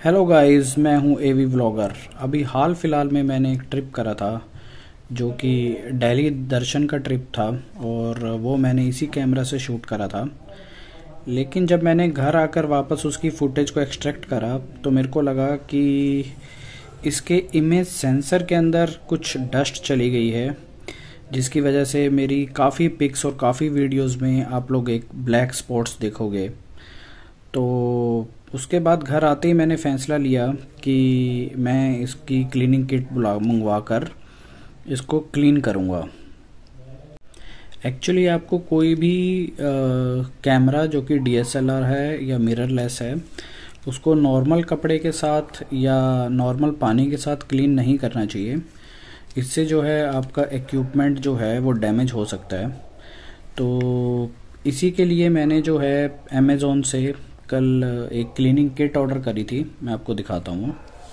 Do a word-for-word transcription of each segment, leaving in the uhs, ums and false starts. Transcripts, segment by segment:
Hello guys, मैं हूं एवी vlogger. अभी हाल फिलहाल में मैंने एक ट्रिप करा था जो कि दिल्ली दर्शन का ट्रिप था और वो मैंने इसी कैमरा से शूट करा था। लेकिन जब मैंने घर आकर वापस उसकी फुटेज को एक्सट्रैक्ट करा तो मेरे को लगा कि इसके इमेज सेंसर के अंदर कुछ डस्ट चली गई है, जिसकी वजह से मेरी काफ़ी पिक्स और काफ़ी वीडियोस में आप लोग एक ब्लैक स्पॉट्स देखोगे। तो उसके बाद घर आते ही मैंने फैसला लिया कि मैं इसकी क्लीनिंग किट बुला मंगवा कर इसको क्लीन करूँगा। एक्चुअली आपको कोई भी आ, कैमरा जो कि डी एस एल आर है या मिररलेस है, उसको नॉर्मल कपड़े के साथ या नॉर्मल पानी के साथ क्लीन नहीं करना चाहिए। इससे जो है आपका इक्विपमेंट जो है वो डैमेज हो सकता है। तो इसी के लिए मैंने जो है अमेज़ॉन से कल एक क्लीनिंग किट ऑर्डर करी थी। मैं आपको दिखाता हूँ।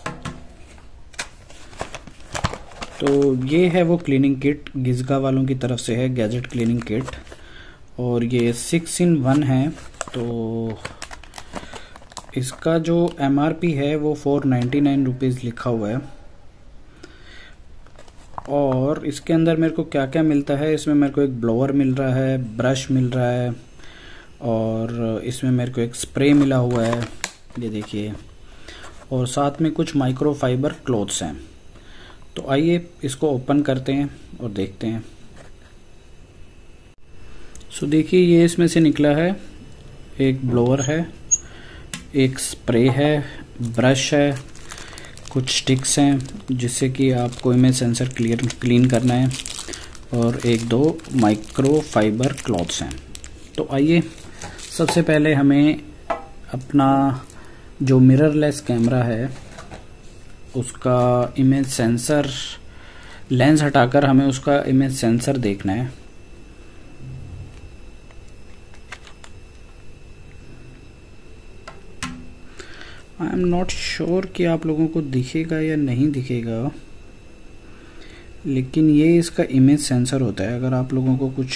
तो ये है वो क्लीनिंग किट, गिज़गा वालों की तरफ से है, गैजेट क्लीनिंग किट, और ये सिक्स इन वन है। तो इसका जो एम आर पी है वो फोर नाइन्टी नाइन रुपीज़ लिखा हुआ है। और इसके अंदर मेरे को क्या क्या मिलता है, इसमें मेरे को एक ब्लोअर मिल रहा है, ब्रश मिल रहा है, और इसमें मेरे को एक स्प्रे मिला हुआ है, ये देखिए, और साथ में कुछ माइक्रो फाइबर क्लॉथ्स हैं। तो आइए इसको ओपन करते हैं और देखते हैं। सो देखिए, ये इसमें से निकला है, एक ब्लोअर है, एक स्प्रे है, ब्रश है, कुछ स्टिक्स हैं जिससे कि आपको इमेज सेंसर क्लियर क्लीन करना है, और एक दो माइक्रो फाइबर क्लॉथ्स हैं। तो आइए सबसे पहले हमें अपना जो मिररलेस कैमरा है उसका इमेज सेंसर, लेंस हटाकर हमें उसका इमेज सेंसर देखना है। आई एम नॉट श्योर कि आप लोगों को दिखेगा या नहीं दिखेगा, लेकिन ये इसका इमेज सेंसर होता है। अगर आप लोगों को कुछ,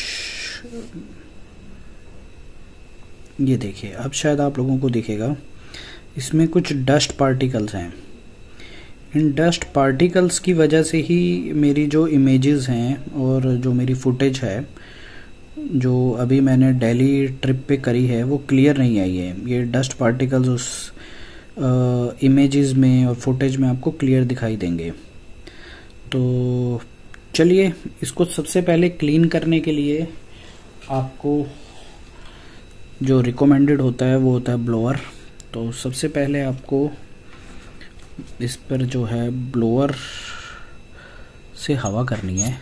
ये देखिए, अब शायद आप लोगों को दिखेगा, इसमें कुछ डस्ट पार्टिकल्स हैं। इन डस्ट पार्टिकल्स की वजह से ही मेरी जो इमेजेस हैं और जो मेरी फुटेज है जो अभी मैंने दिल्ली ट्रिप पे करी है वो क्लियर नहीं आई है। ये डस्ट पार्टिकल्स उस इमेजेस में और फुटेज में आपको क्लियर दिखाई देंगे। तो चलिए, इसको सबसे पहले क्लीन करने के लिए आपको जो रिकमेंडेड होता है वो होता है ब्लोअर। तो सबसे पहले आपको इस पर जो है ब्लोअर से हवा करनी है,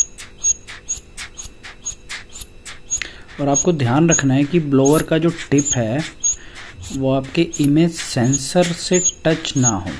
और आपको ध्यान रखना है कि ब्लोअर का जो टिप है वो आपके इमेज सेंसर से टच ना हो।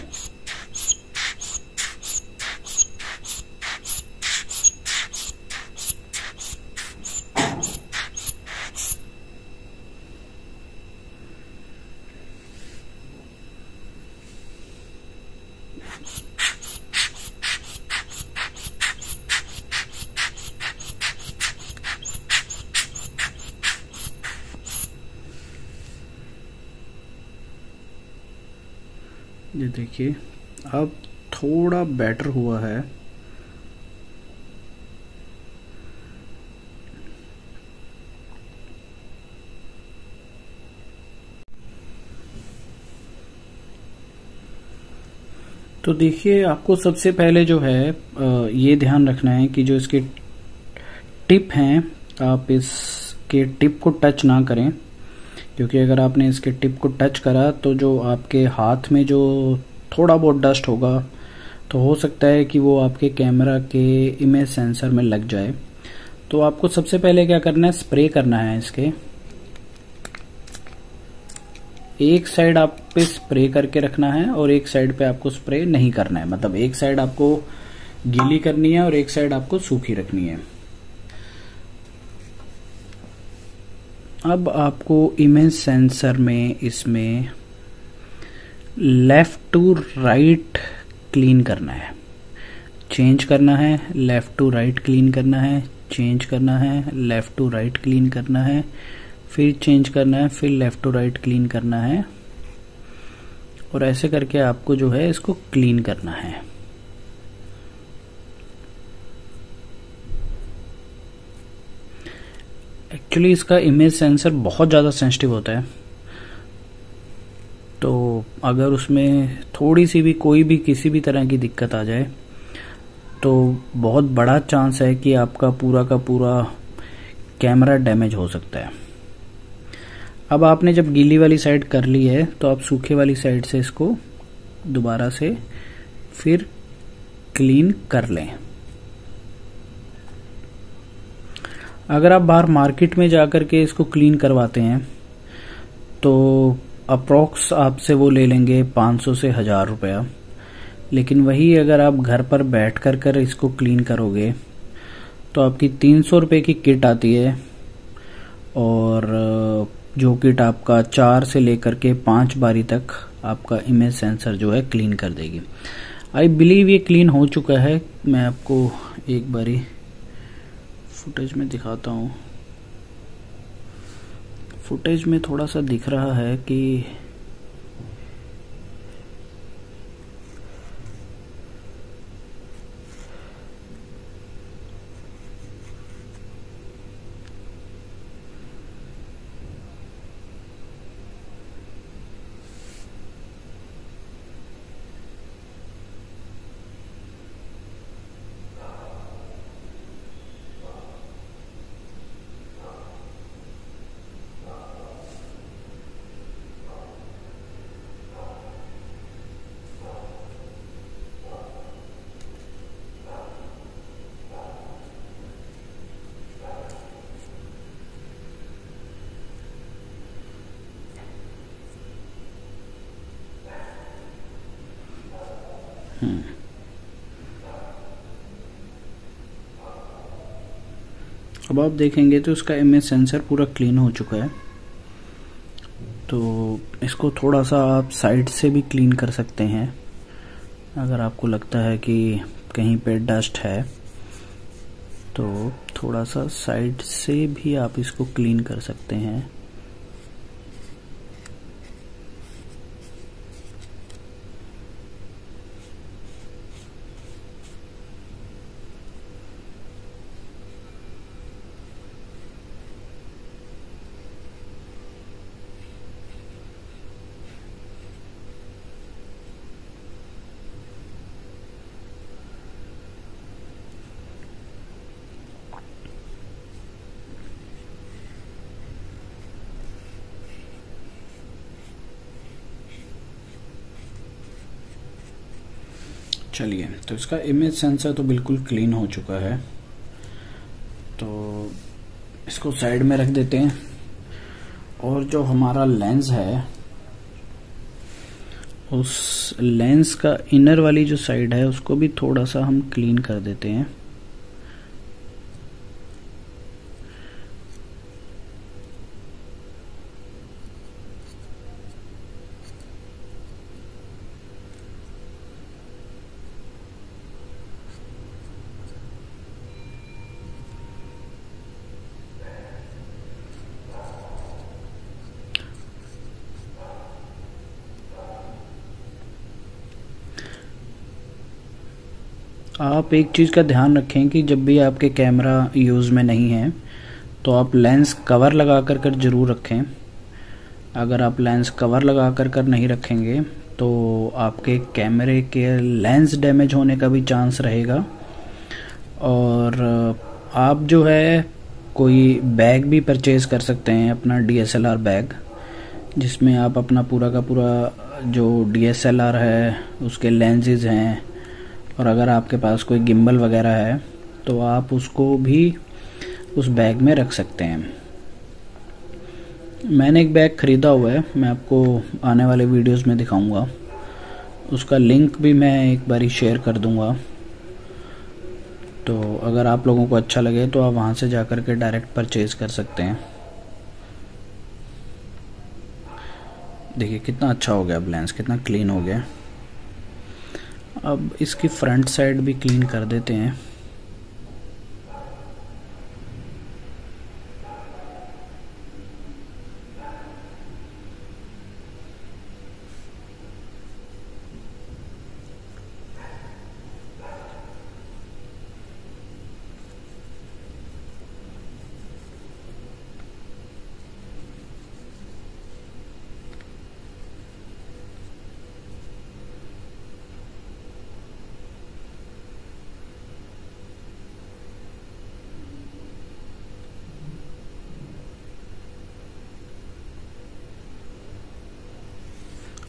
ये देखिए, अब थोड़ा बेटर हुआ है। तो देखिए, आपको सबसे पहले जो है ये ध्यान रखना है कि जो इसके टिप हैं, आप इसके टिप को टच ना करें, क्योंकि अगर आपने इसके टिप को टच करा तो जो आपके हाथ में जो थोड़ा बहुत डस्ट होगा तो हो सकता है कि वो आपके कैमरा के इमेज सेंसर में लग जाए। तो आपको सबसे पहले क्या करना है, स्प्रे करना है। इसके एक साइड आप पे स्प्रे करके रखना है और एक साइड पे आपको स्प्रे नहीं करना है। मतलब एक साइड आपको गीली करनी है और एक साइड आपको सूखी रखनी है। अब आपको इमेज सेंसर में इसमें लेफ्ट टू राइट क्लीन करना है, चेंज करना है, लेफ्ट टू राइट क्लीन करना है, चेंज करना है, लेफ्ट टू राइट क्लीन करना है, फिर चेंज करना है, फिर लेफ्ट टू राइट क्लीन करना है, और ऐसे करके आपको जो है इसको क्लीन करना है। एक्चुअली इसका इमेज सेंसर बहुत ज़्यादा सेंसिटिव होता है, तो अगर उसमें थोड़ी सी भी कोई भी किसी भी तरह की दिक्कत आ जाए तो बहुत बड़ा चांस है कि आपका पूरा का पूरा कैमरा डैमेज हो सकता है। अब आपने जब गीली वाली साइड कर ली है तो आप सूखे वाली साइड से इसको दोबारा से फिर क्लीन कर लें। अगर आप बाहर मार्केट में जाकर के इसको क्लीन करवाते हैं तो अप्रोक्स आपसे वो ले लेंगे पाँच सौ से हज़ार रुपया, लेकिन वही अगर आप घर पर बैठ कर कर इसको क्लीन करोगे तो आपकी तीन सौ रुपये की किट आती है, और जो किट आपका चार से लेकर के पाँच बारी तक आपका इमेज सेंसर जो है क्लीन कर देगी। आई बिलीव ये क्लीन हो चुका है। मैं आपको एक बारी फुटेज में दिखाता हूँ। फुटेज में थोड़ा सा दिख रहा है कि अब आप देखेंगे तो उसका इमेज सेंसर पूरा क्लीन हो चुका है। तो इसको थोड़ा सा आप साइड से भी क्लीन कर सकते हैं। अगर आपको लगता है कि कहीं पे डस्ट है तो थोड़ा सा साइड से भी आप इसको क्लीन कर सकते हैं। चलिए, तो इसका इमेज सेंसर तो बिल्कुल क्लीन हो चुका है, तो इसको साइड में रख देते हैं। और जो हमारा लेंस है उस लेंस का इनर वाली जो साइड है उसको भी थोड़ा सा हम क्लीन कर देते हैं। आप एक चीज़ का ध्यान रखें कि जब भी आपके कैमरा यूज़ में नहीं है तो आप लेंस कवर लगा कर कर ज़रूर रखें। अगर आप लेंस कवर लगा कर कर नहीं रखेंगे तो आपके कैमरे के लेंस डैमेज होने का भी चांस रहेगा। और आप जो है कोई बैग भी परचेज़ कर सकते हैं, अपना D S L R bag, जिसमें आप अपना पूरा का पूरा जो डी एस एल आर है उसके लेंसेज हैं, और अगर आपके पास कोई गिम्बल वगैरह है तो आप उसको भी उस बैग में रख सकते हैं। मैंने एक बैग ख़रीदा हुआ है, मैं आपको आने वाले वीडियोस में दिखाऊंगा। उसका लिंक भी मैं एक बारी शेयर कर दूंगा, तो अगर आप लोगों को अच्छा लगे तो आप वहाँ से जाकर के डायरेक्ट परचेज़ कर सकते हैं। देखिए कितना अच्छा हो गया, अब लेंस कितना क्लीन हो गया। अब इसकी फ्रंट साइड भी क्लीन कर देते हैं।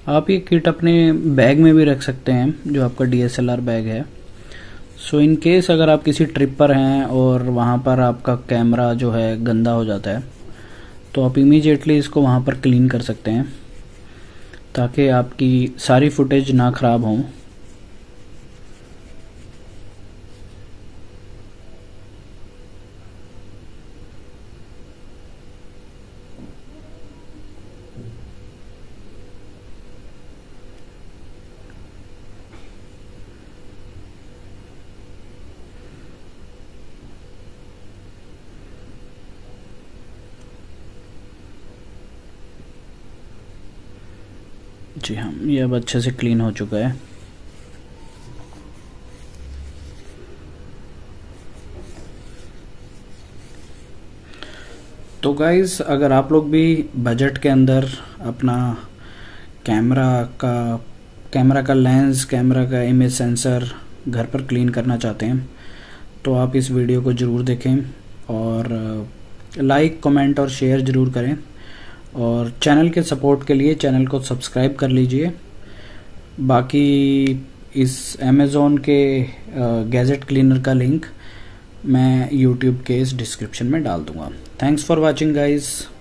आप ये किट अपने बैग में भी रख सकते हैं, जो आपका D S L R bag है। सो इन केस अगर आप किसी ट्रिप पर हैं और वहाँ पर आपका कैमरा जो है गंदा हो जाता है, तो आप इमीडिएटली इसको वहाँ पर क्लीन कर सकते हैं ताकि आपकी सारी फुटेज ना ख़राब हों। जी हाँ, ये अब अच्छे से क्लीन हो चुका है। तो गाइस, अगर आप लोग भी बजट के अंदर अपना कैमरा का कैमरा का लेंस, कैमरा का इमेज सेंसर घर पर क्लीन करना चाहते हैं, तो आप इस वीडियो को ज़रूर देखें और लाइक, कमेंट और शेयर ज़रूर करें। और चैनल के सपोर्ट के लिए चैनल को सब्सक्राइब कर लीजिए। बाकी इस अमेज़ॉन के गैजेट क्लीनर का लिंक मैं यूट्यूब के इस डिस्क्रिप्शन में डाल दूंगा। Thanks for watching guys.